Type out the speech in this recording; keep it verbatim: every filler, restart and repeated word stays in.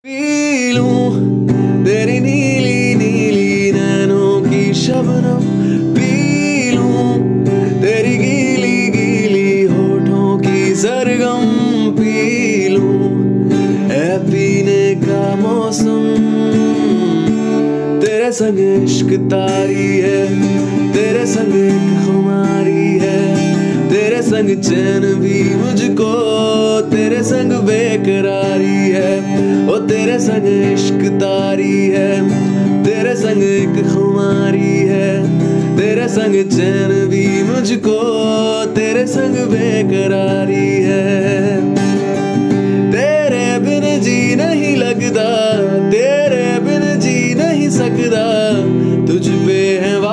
P लूं तेरी नीली नीली नैनों की शबनम, पी लूं तेरी गीली गीली होठों की सरगम, पी लूं ऐ पीने का मौसम। तेरे संग इश्क तारी है, तेरे संग एक खुमारी है, तेरे संग चैन भी मुझको, तेरे संग बेकरारी है। ओ तेरे संग इश्क तारी है, तेरे संग एक खुमारी है, तेरे संग चैन भी मुझको, तेरे संग बेकरारी है। तेरे बिन जी नहीं लगता, तेरे बिन जी नहीं सकता, तुझ पे है